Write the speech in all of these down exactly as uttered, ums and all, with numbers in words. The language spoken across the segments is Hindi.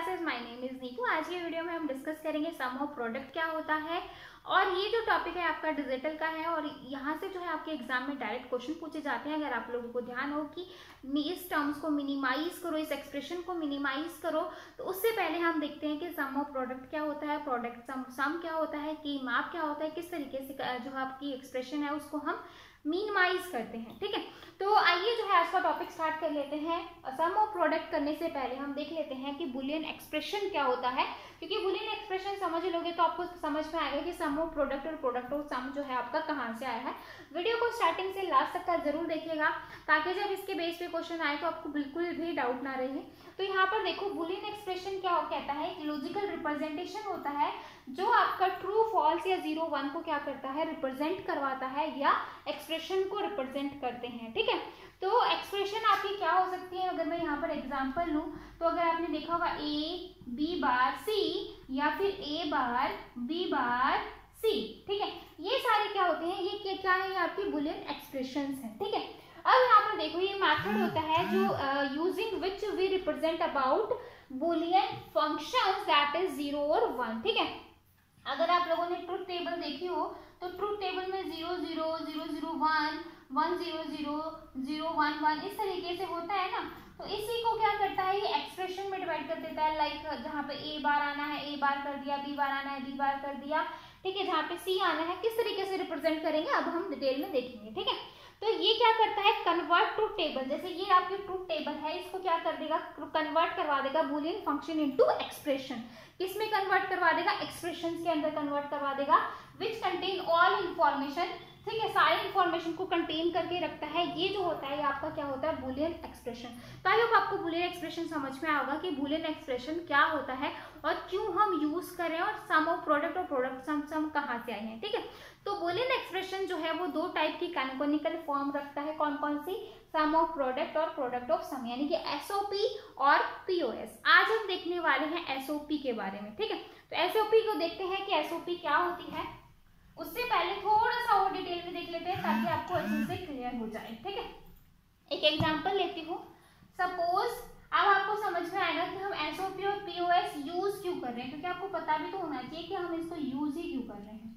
Classes, my name is Neeku. आज की वीडियो में हम डिस्कस करेंगे सम ऑफ प्रोडक्ट क्या होता है। और ये जो टॉपिक है आपका डिजिटल का है और यहाँ से जो है आपके एग्जाम में डायरेक्ट क्वेश्चन पूछे जाते हैं। अगर आप लोगों को ध्यान हो कि इस टर्म्स को मिनिमाइज करो, इस एक्सप्रेशन को मिनिमाइज करो, तो उससे पहले हम देखते हैं कि सम ऑफ प्रोडक्ट क्या होता है, प्रोडक्ट सम सम क्या होता है, की माप क्या होता है, किस तरीके से जो आपकी एक्सप्रेशन है उसको हम मिनिमाइज करते हैं। ठीक है, तो आइए जो है आज का टॉपिक स्टार्ट कर लेते हैं। सम ऑफ प्रोडक्ट करने से पहले हम देख लेते हैं कि बुलियन एक्सप्रेशन क्या होता है, क्योंकि बुलियन एक्सप्रेशन समझ लोगे तो आपको समझ में आएगा कि सम ऑफ प्रोडक्ट और प्रोडक्ट ऑफ सम जो है आपका कहाँ से आया है। वीडियो को स्टार्टिंग से लास्ट तक का जरूर देखिएगा ताकि जब इसके बेस पे क्वेश्चन आए तो आपको बिल्कुल भी डाउट ना रहे। तो यहाँ पर देखो, बुलियन एक्सप्रेशन क्या कहता है, एक लॉजिकल रिप्रेजेंटेशन होता है जो आपका ट्रू फॉल्स या जीरो वन को क्या करता है, रिप्रेजेंट करवाता है या एक्सप्रेशन को रिप्रेजेंट करते हैं। ठीक है, तो एक्सप्रेशन आपकी क्या हो सकती है, अगर मैं यहाँ पर एग्जांपल लूँ तो अगर आपने देखा होगा ए बी बार सी या फिर ए बार बी बार सी। ठीक है, ये सारे क्या होते हैं, ये क्या है, ये आपकी बुलियन एक्सप्रेशंस हैं। ठीक है, अब यहाँ पर देखो ये मेथड होता है जो using which we represent about Boolean functions that is zero और वन। ठीक है, अगर आप लोगों ने ट्रुथ टेबल देखी हो तो ट्रुथ टेबल में zero zero zero zero one one zero zero zero one one इस तरीके से होता है ना। तो इसी को क्या करता है, ये एक्सप्रेशन में डिवाइड कर देता है। लाइक जहाँ पे ए बार आना है ए बार कर दिया, बी बार आना है बी बार कर दिया। ठीक है, जहाँ पे सी आना है किस तरीके से रिप्रेजेंट करेंगे अब हम डिटेल में देखेंगे। ठीक है, तो ये क्या करता है, कन्वर्ट ट्रुथ टेबल, जैसे ये आपकी ट्रुथ टेबल है, इसको क्या कर देगा, कन्वर्ट करवा देगा बुलियन फंक्शन इनटू एक्सप्रेशन। किसमें कन्वर्ट करवा देगा, एक्सप्रेशन के अंदर कन्वर्ट करवा देगा, विच कंटेन ऑल इंफॉर्मेशन। ठीक है, सारे इंफॉर्मेशन को कंटेन करके रखता है। ये जो होता है ये आपका क्या होता है, बुलियन एक्सप्रेशन। तो आई होप आपको बुलियन एक्सप्रेशन समझ में आएगा कि बुलियन एक्सप्रेशन क्या होता है और क्यों हम यूज करें और सम ऑफ प्रोडक्ट और प्रोडक्ट सम सम कहाँ से आए हैं। ठीक है, तो बुलियन एक्सप्रेशन जो है वो दो टाइप की कैनोनिकल फॉर्म रखता है। कौन कौन सी, सम ऑफ प्रोडक्ट और प्रोडक्ट ऑफ सम, यानी कि एसओपी और पीओएस। आज हम देखने वाले हैं एसओपी के बारे में। ठीक है, तो एसओपी को देखते हैं कि एसओपी क्या होती है। उससे पहले थोड़ा सा और डिटेल में देख लेते हैं ताकि आपको अच्छे से क्लियर हो जाए। ठीक है, एक एग्जांपल लेती हूँ। सपोज अब आपको समझ में आएगा कि हम एसओपी और पीओएस यूज क्यों कर रहे हैं, क्योंकि आपको पता भी तो होना चाहिए कि हम इसको यूज ही क्यों कर रहे हैं।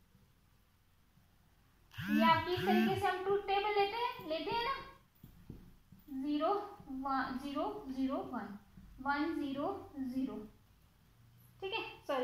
ये आपकी इस तरीके से हम ट्रुथ टेबल लेते हैं लेते हैं ना, zero one zero zero one one zero zero. ठीक है, सॉरी,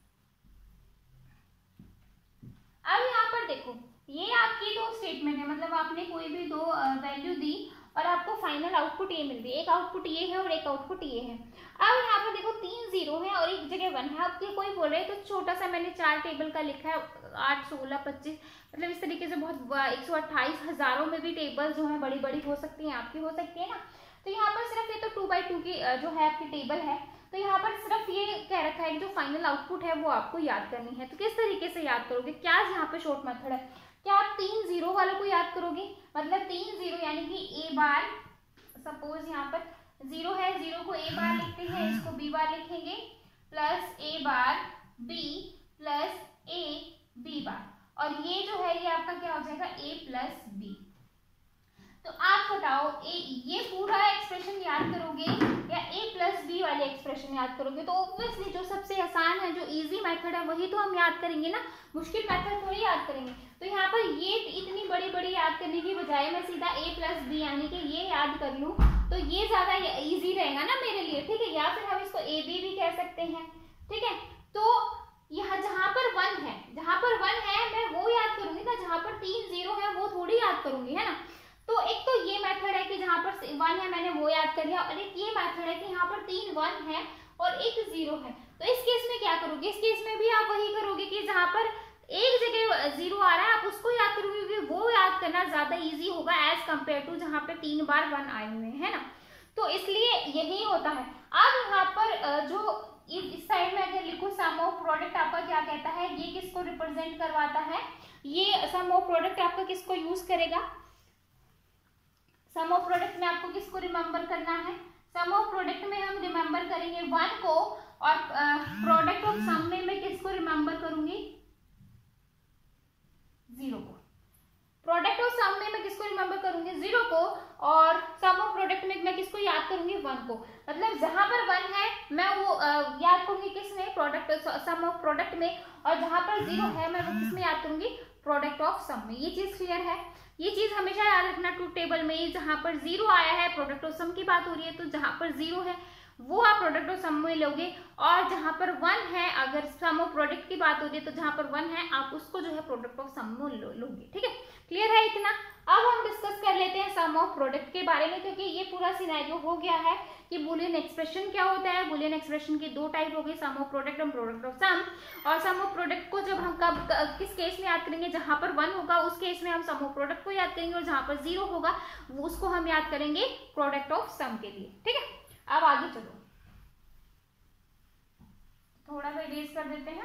अब यहाँ पर देखो ये आपकी दो स्टेटमेंट है, मतलब आपने कोई भी दो वैल्यू दी और आपको फाइनल आउटपुट ये मिल गई। एक आउटपुट ये है और एक आउटपुट ये है। अब यहाँ पर देखो तीन जीरो है और एक जगह वन है। अब कोई बोल रहे हैं तो छोटा सा मैंने चार टेबल का लिखा है, आठ सोलह पच्चीस, मतलब इस तरीके से बहुत एक सौ अट्ठाईस हजारों में भी टेबल जो है बड़ी बड़ी हो सकती है, आपकी हो सकती है ना। तो यहाँ पर सिर्फ ये तो टू बाई टू की जो है आपकी टेबल है, तो यहाँ पर सिर्फ ये कह रखा है कि जो फाइनल आउटपुट है वो आपको याद करनी है। तो किस तरीके से याद करोगे, क्या यहाँ पे शॉर्ट मेथड है, क्या आप तीन जीरो वालों को याद करोगे, मतलब तीन जीरो यानी कि ए बार, सपोज यहाँ पर जीरो है, जीरो को ए बार लिखते हैं, इसको बी बार लिखेंगे, plus A bar B plus A B bar, और ये जो है ये आपका क्या हो जाएगा, ए प्लस बी। तो आप बताओ ए ये पूरा एक्सप्रेशन याद करोगे या ए प्लस बी वाले एक्सप्रेशन याद करोगे। तो ऑब्वियसली जो सबसे आसान है, जो इजी मेथड है वही तो हम याद करेंगे ना, मुश्किल मेथड थोड़ी याद करेंगे। तो यहाँ पर ये इतनी बड़ी बड़ी याद करने की बजाय मैं सीधा ए प्लस बी यानी कि ये याद कर लूँ तो ये ज्यादा इजी रहेगा ना मेरे लिए। ठीक है, या फिर हम इसको ए बी भी कह सकते हैं। ठीक है, तो यहाँ जहाँ पर वन है, जहाँ पर वन है मैं वो याद करूंगी ना, जहाँ पर तीन जीरो है वो थोड़ी याद करूंगी, है ना। तो एक तो ये मेथड है कि जहाँ पर वन है मैंने वो याद कर लिया, और एक ये मेथड है कि यहाँ पर तीन वन है और एक जीरो है। तो इस केस में क्या करोगे, इस केस में भी आप वही करोगे कि जहाँ पर एक जगह जीरो आ रहा है आप उसको याद करोगे, क्योंकि वो याद करना ज्यादा इजी होगा एज कम्पेयर टू जहाँ पे तीन बार वन आए हुए हैं ना। तो इसलिए यही होता है। अब यहाँ पर जो इस साइड में अगर लिखो सम ऑफ प्रोडक्ट आपका क्या कहता है, ये किसको रिप्रेजेंट करवाता है, ये सम ऑफ प्रोडक्ट आपका किसको यूज करेगा, सम ऑफ प्रोडक्ट में आपको किसको रिमेंबर करना है, सम ऑफ प्रोडक्ट में हम रिमेंबर करेंगे वन को, और प्रोडक्ट ऑफ सम में मैं किसको रिमेंबर करूंगी, जीरो को। प्रोडक्ट ऑफ सम में मैं किसको रिमेंबर करूंगी, करूंगी जीरो को, और सम ऑफ प्रोडक्ट में मैं किसको याद करूंगी, वन को। मतलब जहां पर वन है मैं वो आ, याद करूंगी किसमें, प्रोडक्ट सम ऑफ प्रोडक्ट में, और जहां पर जीरो है मैं वो किसमें याद करूंगी, प्रोडक्ट ऑफ सम में। ये चीज क्लियर है। ये चीज हमेशा याद रखना ट्रूथ टेबल में, जहां पर जीरो आया है प्रोडक्ट ऑफ सम की बात हो रही है, तो जहां पर जीरो है वो आप प्रोडक्ट ऑफ सम में लोगे, और जहां पर वन है अगर सम ऑफ प्रोडक्ट की बात हो रही है तो जहां पर वन है आप उसको जो है प्रोडक्ट ऑफ सम में लो, लोगे। ठीक है, क्लियर है इतना। अब हम डिस्कस कर लेते हैं सम ऑफ प्रोडक्ट के बारे में, क्योंकि ये पूरा सिनेरियो हो गया है कि बुलियन एक्सप्रेशन क्या होता है। बुलियन एक्सप्रेशन की दो टाइप हो गई, सम ऑफ प्रोडक्ट और प्रोडक्ट ऑफ सम। और सम ऑफ प्रोडक्ट को जब हम कब किस केस में याद करेंगे, जहां पर वन होगा उस केस में हम सम ऑफ प्रोडक्ट को याद करेंगे, और जहां पर जीरो होगा उसको हम याद करेंगे प्रोडक्ट ऑफ सम के लिए। ठीक है, अब आगे चलो, थोड़ा सा इरेज कर देते हैं।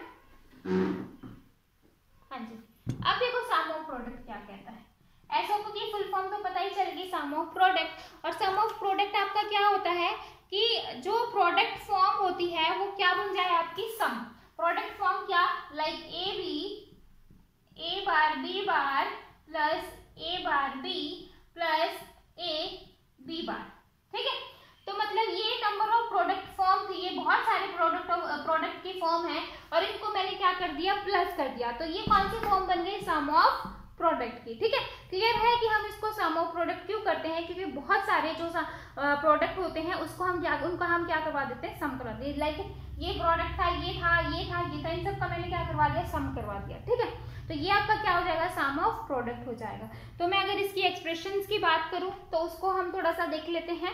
हाँ जी, अब देखो सम ऑफ प्रोडक्ट क्या कहता है। एसओप की फुल फॉर्म तो पता ही चल गई, सम ऑफ प्रोडक्ट। और सम ऑफ प्रोडक्ट आपका क्या होता है कि जो प्रोडक्ट फॉर्म होती है वो क्या बन जाए आपकी सम। प्रोडक्ट फॉर्म क्या, like A B, A bar B bar plus A bar B plus A B bar. ठीक है, तो मतलब ये नंबर ऑफ प्रोडक्ट फॉर्म थी, ये बहुत सारे प्रोडक्ट प्रोडक्ट की फॉर्म है, और इनको मैंने क्या कर दिया, प्लस कर दिया, तो ये कौन सी फॉर्म बन गई, सम ऑफ प्रोडक्ट की। ठीक है, क्लियर है कि हम इसको सम ऑफ प्रोडक्ट क्यों करते हैं, क्योंकि बहुत सारे जो प्रोडक्ट होते हैं उसको हम क्या उनको हम क्या करवा देते हैं, सम करवा देते हैं। लाइक ये प्रोडक्ट था, ये था, ये था, ये था, इन सब का मैंने क्या करवा दिया, सम करवा दिया। ठीक है, तो ये आपका क्या हो जाएगा, सम ऑफ प्रोडक्ट हो जाएगा। तो मैं अगर इसकी एक्सप्रेशन की बात करूं तो उसको हम थोड़ा सा देख लेते हैं।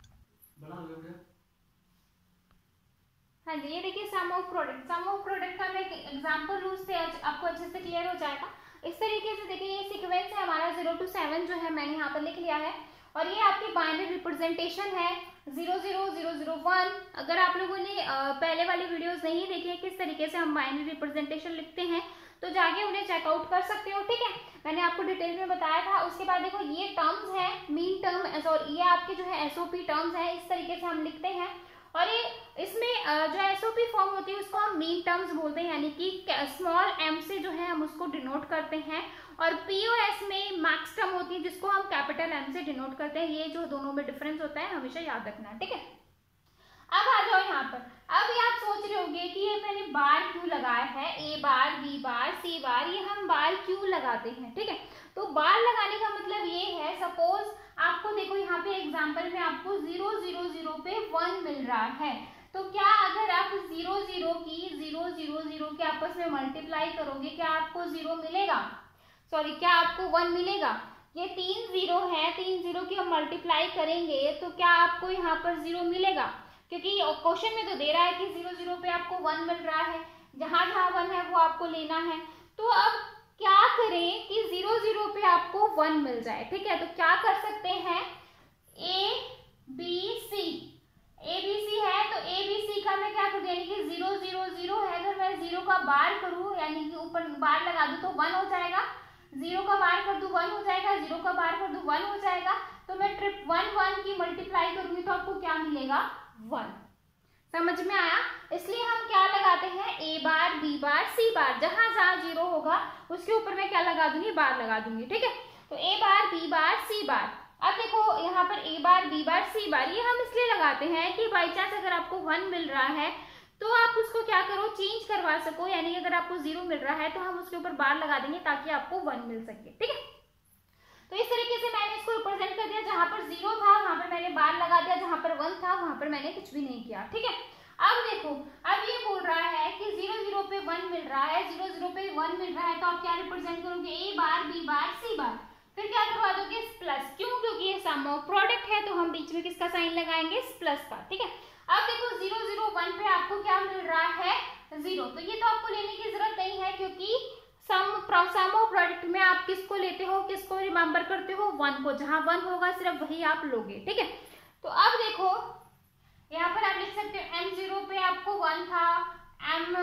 हाँ जी, ये देखिए sum of product. Sum of product का मैं एग्जांपल लूँ, उससे आपको अच्छे से क्लियर हो जाएगा। इस तरीके से देखिए, ये सीक्वेंस है हमारा जीरो टू सेवन जो है मैंने यहाँ पर लिख लिया है, और ये आपकी बाइनरी रिप्रेजेंटेशन है zero zero zero zero one. अगर आप लोगों ने पहले वाली वीडियोस नहीं देखी है किस तरीके से हम बाइनरी रिप्रेजेंटेशन लिखते हैं, तो जाके उन्हें चेकआउट कर सकते हो। ठीक है, मैंने आपको डिटेल में बताया था। उसके बाद देखो ये टर्म्स है, मीन टर्म और ये आपके जो है एसओपी टर्म्स है, इस तरीके से हम लिखते हैं। और ये इसमें जो एसओपी फॉर्म होती है उसको हम मीन टर्म्स बोलते हैं, यानी कि स्मॉल एम से जो है हम उसको डिनोट करते हैं, और पीओएस में मैक्स टर्म होती है जिसको हम कैपिटल एम से डिनोट करते हैं। ये जो दोनों में डिफरेंस होता है हमेशा याद रखना है। ठीक है, अब आ जाओ यहाँ पर। अब ये आप सोच रहे होंगे कि ये मैंने बार क्यों लगाया है, ए बार, बी बार, सी बार, ये हम बार क्यों लगाते हैं। ठीक है, तो बार लगाने का मतलब ये है, सपोज आपको देखो यहाँ पे एग्जांपल में आपको जीरो जीरो जीरो पे वन मिल रहा है, तो क्या अगर आप जीरो जीरो की जीरो जीरो जीरो के आपस में मल्टीप्लाई करोगे क्या आपको जीरो मिलेगा, सॉरी क्या आपको वन मिलेगा। ये तीन जीरो है, तीन जीरो की हम मल्टीप्लाई करेंगे तो क्या आपको यहाँ पर जीरो मिलेगा, क्योंकि क्वेश्चन में तो दे रहा है कि जीरो जीरो पे आपको वन मिल रहा है, जहां जहां वन है वो आपको लेना है। तो अब क्या करें कि जीरो जीरो पे आपको वन मिल जाए। ठीक है, तो क्या कर सकते हैं, A B C, A B C है तो ए बी सी का मैं क्या करूँ, यानी कि जीरो जीरो जीरो है, अगर मैं जीरो का बार करूँ यानी कि ऊपर बार लगा दूं तो वन हो जाएगा, जीरो का बार कर दूं वन हो जाएगा, जीरो का बार कर दूं वन हो जाएगा। तो मैं ट्रिप वन वन की मल्टीप्लाई करूंगी तो आपको क्या मिलेगा, वन। समझ में आया। इसलिए हम क्या लगाते हैं, ए बार, बी बार, सी बार, जहां जहां जीरो होगा उसके ऊपर मैं क्या लगा दूंगी, बार लगा दूंगी। ठीक है, तो ए बार, बी बार, सी बार। अब देखो यहाँ पर ए बार, बी बार, सी बार, ये हम इसलिए लगाते हैं कि बाई चांस अगर आपको वन मिल रहा है तो आप उसको क्या करो, चेंज करवा सको, यानी अगर आपको जीरो मिल रहा है तो हम उसके ऊपर बार लगा देंगे ताकि आपको वन मिल सके। ठीक है, तो इस तरीके से मैंने इसको रिप्रेजेंट कर दिया, जहां पर जीरो था वहां पर मैंने बार लगा दिया, जहां पर वन था वहां पर मैंने कुछ भी नहीं किया। ठीक है, अब देखो, अब ये बोल रहा है कि जीरो जीरो पे वन मिल रहा है, जीरो जीरो पे वन मिल रहा है, तो आप क्या रिप्रेजेंट करोगे, ए बार, बी बार, सी बार, फिर क्या करवा दोगे, प्लस। क्यों, क्योंकि ये सम ऑफ प्रोडक्ट है तो हम बीच में किसका साइन लगाएंगे, प्लस का। ठीक है, अब देखो जीरो जीरो वन पे आपको क्या मिल रहा है, जीरो, तो ये तो आपको लेने की जरूरत नहीं है, क्योंकि सम सम ऑफ प्रोडक्ट में आप किसको लेते हो, किसको रिमेंबर करते हो, वन को, जहां वन होगा सिर्फ वही आप लोगे। ठीक है, तो अब देखो यहाँ पर आप लिख सकते हो, एम जीरो पे आपको वन था, एम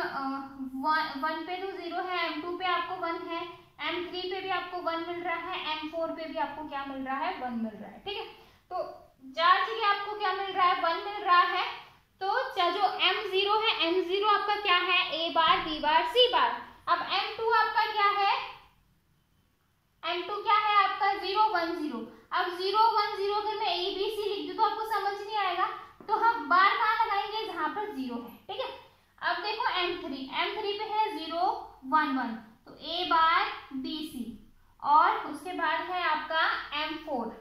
वन पे तो जीरो है, एम टू पे आपको वन है, एम थ्री पे भी आपको वन मिल रहा है, एम फोर पे भी आपको क्या मिल रहा है, वन मिल रहा है। ठीक है, तो चार जगह आपको क्या मिल रहा है, वन मिल रहा है। तो जो एम जीरो है, एम जीरो आपका क्या है, ए बार, बी बार, सी बार। अब एम टू आपका क्या है, एम टू क्या है आपका, जीरो वन जीरो। अब जीरो वन जीरो अगर मैं ए बी सी लिख दूं तो आपको समझ नहीं आएगा, तो हम बार कहाँ लगाएंगे, जहां पर जीरो है, ठीक है। अब देखो एम थ्री, एम थ्री पे है जीरो वन वन, तो ए बार बी सी, और उसके बाद है आपका M four,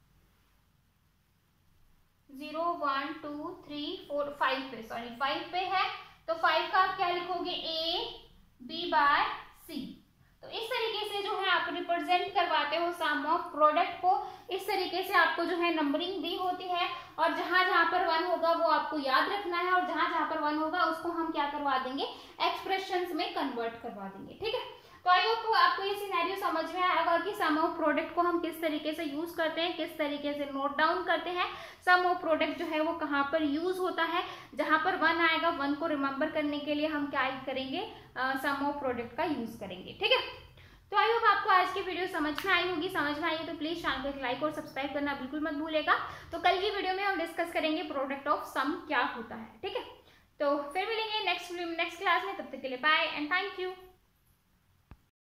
zero one two three four five पे, सॉरी फाइव पे है, तो फाइव का आप क्या लिखोगे, ए बी बार सी। तो इस तरीके से जो है आप रिप्रेजेंट करवाते हो सम ऑफ प्रोडक्ट को, इस तरीके से आपको जो है नंबरिंग दी होती है, और जहां जहां पर वन होगा वो आपको याद रखना है, और जहां जहां पर वन होगा उसको हम क्या करवा देंगे, एक्सप्रेशंस में कन्वर्ट करवा देंगे, ठीक है। तो आई होप आपको ये सिनेरियो समझ में आया होगा कि सम ऑफ प्रोडक्ट को हम किस तरीके से यूज करते हैं, किस तरीके से नोट डाउन करते हैं, सम ऑफ प्रोडक्ट जो है वो कहाँ पर यूज होता है, जहां पर वन आएगा वन को रिमेंबर करने के लिए हम क्या करेंगे, सम ऑफ प्रोडक्ट का यूज करेंगे, ठीक है। तो आई होप आपको आज की वीडियो समझ में आई होगी, समझ में आई है तो प्लीज चैनल को लाइक और सब्सक्राइब करना बिल्कुल मत भूलेगा। तो कल की वीडियो में हम डिस्कस करेंगे प्रोडक्ट ऑफ सम क्या होता है, ठीक है। तो फिर मिलेंगे नेक्स्ट नेक्स्ट क्लास में, तब तक के लिए बाय एंड थैंक यू।